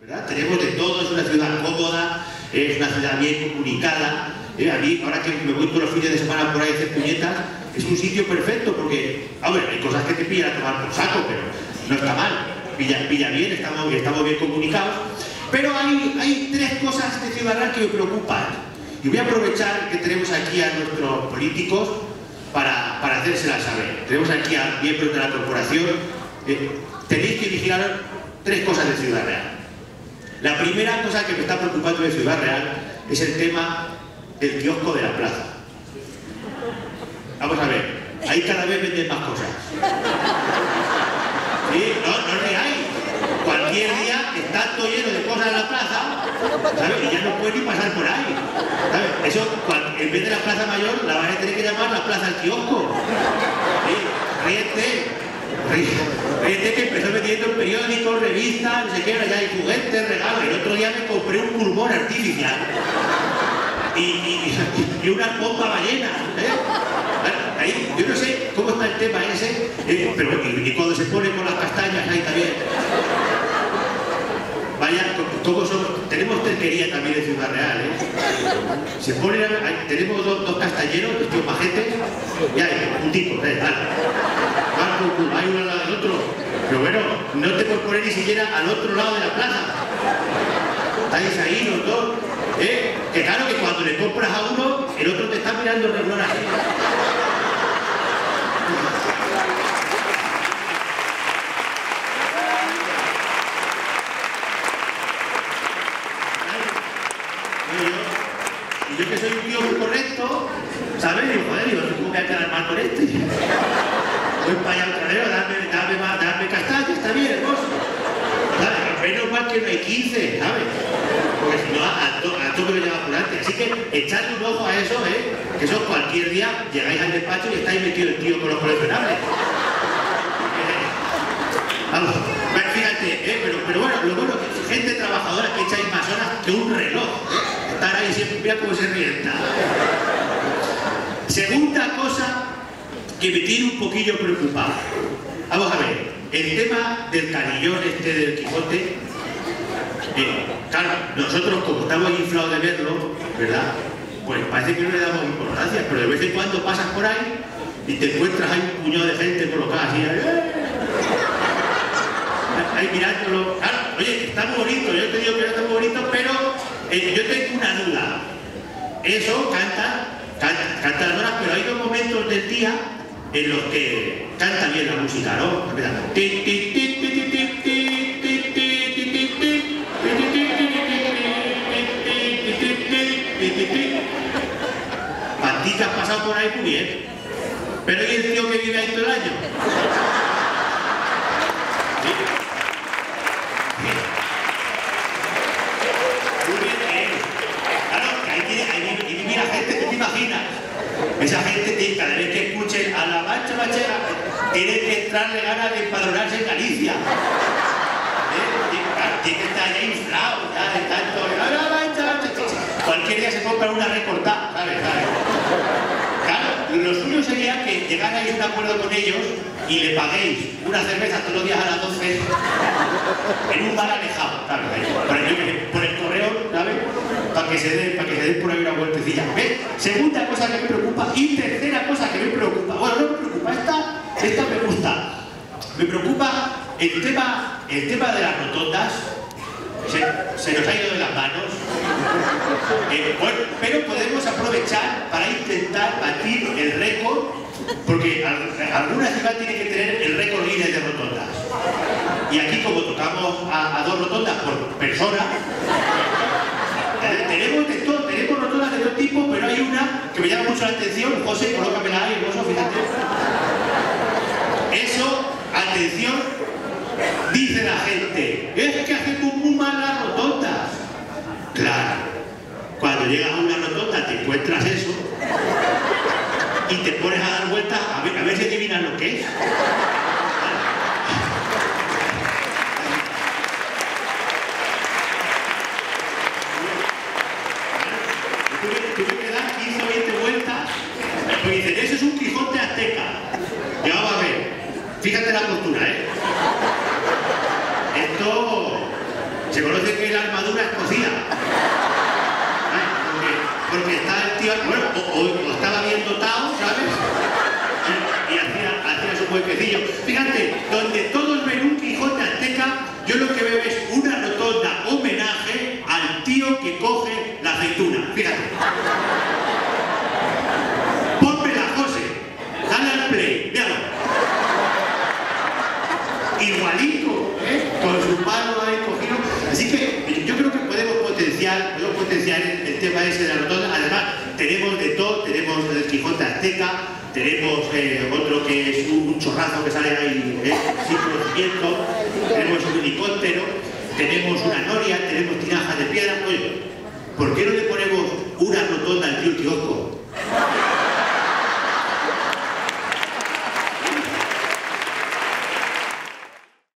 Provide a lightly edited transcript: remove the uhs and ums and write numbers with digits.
¿verdad? Tenemos de todo, es una ciudad cómoda, es una ciudad bien comunicada. A mí, ahora que me voy todos los fines de semana por ahí a hacer puñetas, es un sitio perfecto porque, a ver, hay cosas que te pillan a tomar por saco, pero no está mal, pilla bien, estamos bien comunicados. Pero hay tres cosas de Ciudad Real que me preocupan. Y voy a aprovechar que tenemos aquí a nuestros políticos para hacérselas saber. Tenemos aquí a miembros de la corporación. Tenéis que vigilar tres cosas de Ciudad Real. La primera cosa que me está preocupando de Ciudad Real es el tema del kiosco de la plaza. Vamos a ver, ahí cada vez venden más cosas. Sí, no reáis. Cualquier día está todo lleno de cosas en la plaza, ¿sabes? Y ya no puedes ni pasar por ahí, ¿sabes? Eso, en vez de la plaza mayor, la vas a tener que llamar la plaza del kiosco. ¿Sí? Ríete que empezó vendiendo periódicos, revistas, no sé qué, ya hay juguetes, regalos. El otro día me compré un pulmón artificial y una pompa ballena, Ahí, yo no sé cómo está el tema ese, pero y cuando se pone con las castañas ahí también. Vaya, como somos, tenemos terquería también en Ciudad Real, Se ponen, tenemos dos castañeros, estos majetes, y hay punticos, hay uno al lado del otro, pero bueno, no te puedes poner ni siquiera al otro lado de la plaza. Estáis ahí los dos, que claro que cuando le compras a uno, el otro te está mirando regular así. Y yo que soy un tío muy correcto, ¿sabes? Digo, joder, ¿cómo me voy a quedar mal con este? Voy para allá otra vez, dame castaña, está bien, hermoso. ¿Sabes? Menos mal que no hay 15, ¿sabes? Porque si no, a todo me lleva por delante. Así que echadle un ojo a eso, que eso cualquier día llegáis al despacho y estáis metido el tío con los coleccionables. Vamos, fíjate, pero bueno, lo bueno es que gente trabajadora que echáis más horas que un reloj. Estar ahí siempre, mira cómo se revienta. Segunda cosa que me tiene un poquillo preocupado. Vamos a ver, el tema del carillón del Quijote, claro, nosotros como estamos inflados de verlo, ¿verdad? Pues parece que no le damos importancia, pero de vez en cuando pasas por ahí y te encuentras ahí un puñado de gente colocada así, ahí mirándolo. Claro, oye, está muy bonito, yo te digo que no está muy bonito, pero yo tengo una duda. Eso canta las horas, pero hay dos momentos del día en los que canta bien la música, ¿no? Para ti que has pasado por ahí muy bien. Pero ¿y el tío que vive ahí todo el año? Esa gente, cada vez que escuchen a la mancha bachera, tiene que entrarle ganas de empadronarse en Galicia. Tiene que estar ya inflado, ya de tanto. Cualquier día se compra una recortada, ¿sabes? Claro, lo suyo sería que llegarais a un acuerdo con ellos y le paguéis una cerveza todos los días a las 12 en un bar alejado, ¿sabes? Por el correo, ¿sabes? Para que se den por ahí una vueltecilla. ¿Ves? Segunda cosa que me preocupa y tercera cosa que me preocupa. Bueno, no me preocupa, esta me gusta. Me preocupa el tema de las rotondas. Se nos ha ido de las manos. Bueno, pero podemos aprovechar para intentar batir el récord, porque alguna ciudad tiene que tener el récord Guinness de rotondas. Y aquí, como tocamos a 2 rotondas por persona, tenemos de todo, tenemos rotondas de todo tipo, pero hay una que me llama mucho la atención. José, colócamela ahí, hermoso, fíjate. Eso, atención, dice la gente, es que hacemos muy mal las rotondas. Claro, cuando llegas a una rotonda te encuentras eso y te pones a dar vueltas a ver si adivinas lo que es. Tú me das 15 o 20 vueltas y dicen, eso es un Quijote azteca. Y vamos a ver, fíjate la postura, Esto Se conoce que la armadura es cocida. Porque está el tío, bueno, o estaba bien dotado, ¿sabes? Y hacía su huequecillo. Fíjate, donde todos ven un Quijote azteca, yo lo que veo es una rotonda homenaje al tío que coge la aceituna. Fíjate. Pónmela, José. Dale al play. Míralo. Igualito, ¿eh? Con su mano ahí cogido. Así que yo creo que podemos potenciar el tema ese de la rotonda. Además, tenemos de todo, tenemos el Quijote azteca, tenemos otro que es un chorrazo que sale ahí sin conocimiento, tenemos un helicóptero, tenemos una noria, tenemos tinajas de piedra. Oye, ¿por qué no le ponemos una rotonda al tío Kiosco?